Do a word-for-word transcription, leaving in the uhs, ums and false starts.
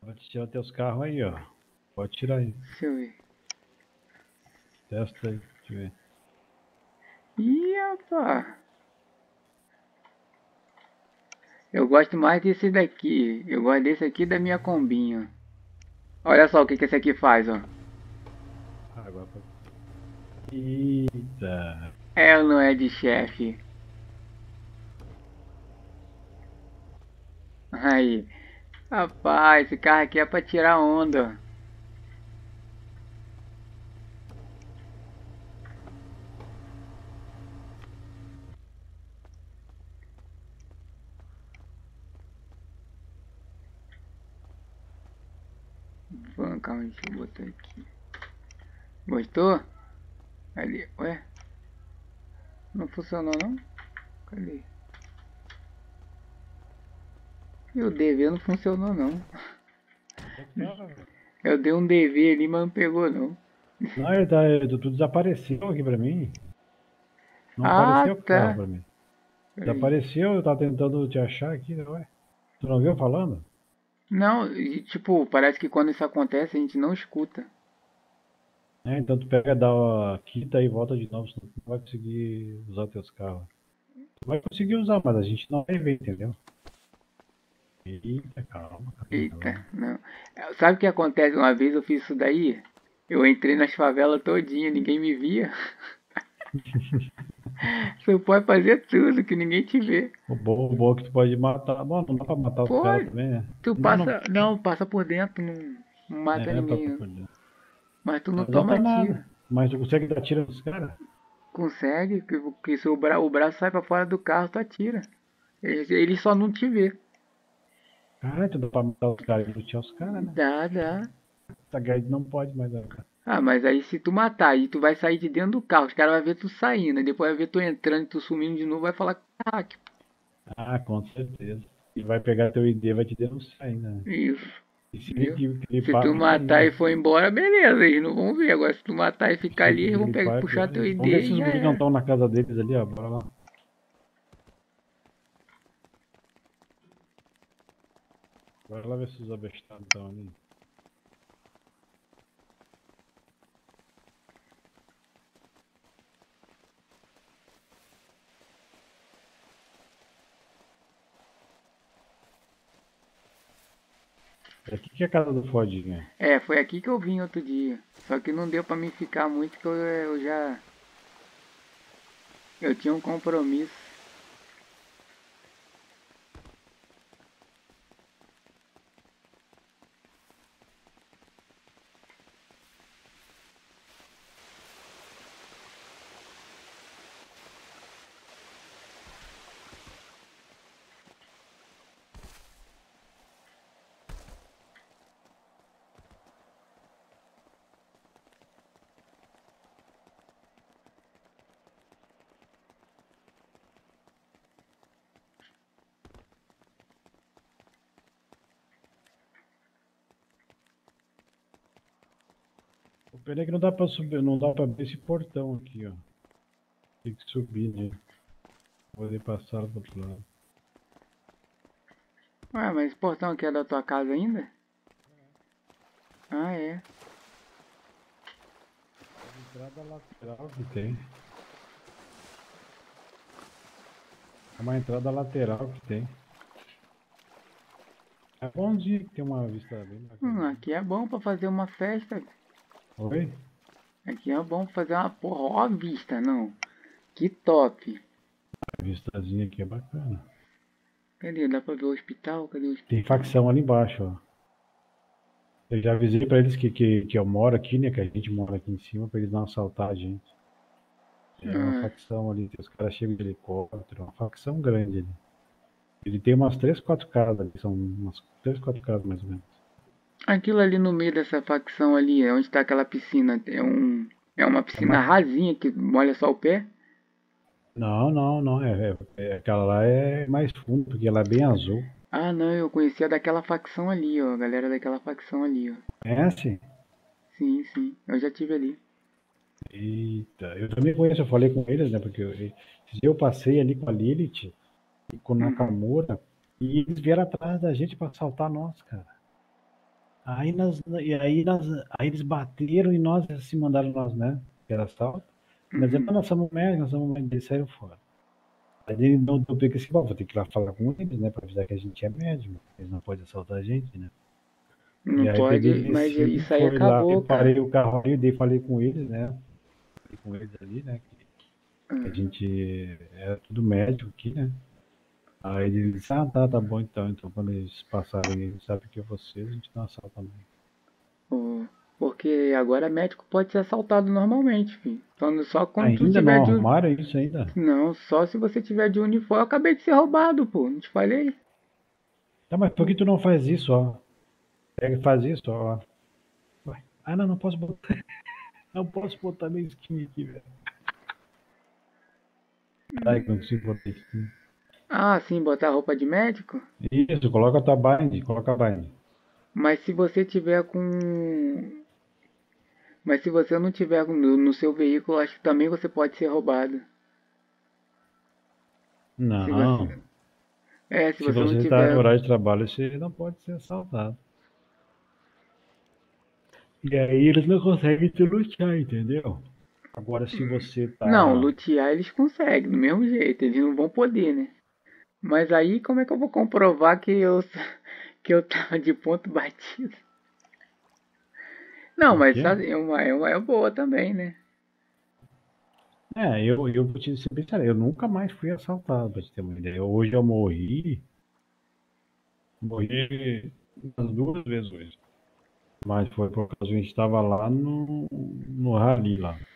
Pode tirar teus carros aí, ó. Pode tirar aí. Deixa eu ver. Testa aí, deixa eu ver. Ih, rapaz. Eu gosto mais desse daqui. Eu gosto desse aqui da minha combinha. Olha só o que, que esse aqui faz, ó. Ah, agora pode. Eita. É ou não é de chefe? Aí. Rapaz, esse carro aqui é pra tirar onda. Vamos, calma, deixa eu botar aqui. Gostou? Ali, ué? Não funcionou não? Cadê? E o D V não funcionou não. Eu dei um D V ali, mas não pegou não. Não, ele tá, ele- tudo desapareceu aqui pra mim. Não Ah, apareceu o carro tá. pra mim. Peraí. Desapareceu, eu tava tentando te achar aqui, ué. Tu não viu falando? Não, e, tipo, parece que quando isso acontece a gente não escuta. É, então tu pega, dá a quita e volta de novo, senão tu não vai conseguir usar teus carros. Tu vai conseguir usar, mas a gente não vai ver, entendeu? Eita, calma, calma, Eita, calma. não. Sabe o que acontece? Uma vez eu fiz isso daí. Eu entrei nas favelas todinha, ninguém me via. Você pode fazer tudo que ninguém te vê. O bom, o bom é que tu pode matar. Bom, não dá pra matar os caras Pode. também, né? Tu Não, não. passa. Não, passa por dentro, não, não mata É, pra ninguém, não. poder. Mas tu não Não toma adianta tiro. nada. Mas tu consegue dar tiro nos caras? Consegue, que, que se o, bra, o braço sai pra fora do carro, tu atira. Ele, ele só não te vê. Caralho, tu dá pra matar os caras e lutear os caras, né? Dá, dá. Essa guerra não pode mais dar. Ah, mas aí se tu matar e tu vai sair de dentro do carro, os caras vão ver tu saindo, aí depois vai ver tu entrando e tu sumindo de novo, vai falar que é hack. Ah, com certeza. E vai pegar teu I D, vai te denunciar ainda, né? Isso, E se viu? ele Se tu clipar pior matar e ainda. for embora, beleza, eles não vão ver. Agora se tu matar e ficar Se ali, eles ele vão pegar, clipar é puxar pior teu ainda. Vamos ver I D se e os já guris não era. estão na casa deles ali, ó. Bora lá. Bora lá ver se os abestados estão ali. Aqui que é a casa do Fodinha. É, foi aqui que eu vim outro dia. Só que não deu pra mim ficar muito, que eu, eu já... Eu tinha um compromisso. O pena é que não dá pra subir, não dá pra abrir esse portão aqui, ó. Tem que subir nele. Vou poder passar do outro lado. Ué, mas esse portão aqui é da tua casa ainda? Ah, é. Entrada lateral que tem. É uma entrada lateral que tem. É bonzinho que tem uma vista bem Hum, bacana. aqui é bom pra fazer uma festa. Oi? Aqui é bom pra fazer uma porra. Ó a vista, não. Que top. A vistazinha aqui é bacana. Cadê? Dá pra ver o hospital? Cadê o Tem hospital? facção ali embaixo, ó. Eu já avisei pra eles que, que, que eu moro aqui, né? Que a gente mora aqui em cima, pra eles não assaltar a gente. É uma Ah, facção ali, os caras chegam de helicóptero, uma facção grande ali. Ele tem umas três, quatro casas ali, são umas três, quatro casas mais ou menos. aquilo ali no meio dessa facção ali, é onde tá aquela piscina. É um. É uma É piscina uma... rasinha que molha só o pé? Não, não, não, é, é, é- aquela lá é mais fundo, porque ela é bem azul. Ah, não, eu conhecia daquela facção ali, ó. A galera daquela facção ali, ó. Conhece? Sim, sim. Eu já tive ali. Eita, eu também conheço, eu falei com eles, né? Porque eu, eu passei ali com a Lilith e com o Uhum. Nakamura e eles vieram atrás da gente pra assaltar nós, cara. Aí, nós, e aí, nós, aí eles bateram e nós se mandaram nós, né? Que era assalto. Mas Uhum. nós somos médicos, nós somos médicos, eles saíram fora. Aí ele não deu peguei assim, vou ter que ir lá falar com eles, né? Pra avisar que a gente é médico. Eles não podem assaltar a gente, né? Não E aí peguei pode, mas descido, isso aí foi lá, acabou, eu cara. parei o carro aí, daí falei com eles, né? Falei com eles ali, né? Que a Hum. gente é tudo médico aqui, né? Aí ele disse, ah, tá, tá bom então. Então quando eles passarem, eles sabem que é vocês, a gente não assalta também. Pô, porque agora médico pode ser assaltado normalmente, filho. Então, só quando tu Ainda tiver não de. uni- arrumaram isso ainda? Não, só se você tiver de uniforme. Eu acabei de ser roubado, pô. Não te falei? Tá, mas por que tu não faz isso, ó? Pega e faz isso, ó. Ué. Ah, não, não posso botar. Não posso botar minha skin aqui, velho. Ai, que não consigo botar skin. Ah, sim, botar roupa de médico? Isso, coloca a tua bind, coloca a bind. Mas se você tiver com. Mas se você não tiver no, no seu veículo, acho que também você pode ser roubado. Se você. Não. É, se Se você não você está em tiver. horário de trabalho, você não pode ser assaltado. E aí eles não conseguem te lutear, entendeu? Agora, se você Não, tá. lutear eles conseguem, do mesmo jeito. Eles não vão poder, né? Mas aí como é que eu vou comprovar que eu, que eu tava de ponto batido? Não, O mas quê? sabe, é uma, é uma é boa também, né? É, eu, eu vou te ser bem sério, eu nunca mais fui assaltado, pra te ter uma ideia. Hoje eu morri, morri umas duas vezes hoje. Mas foi por causa que a gente estava lá no, no rally lá.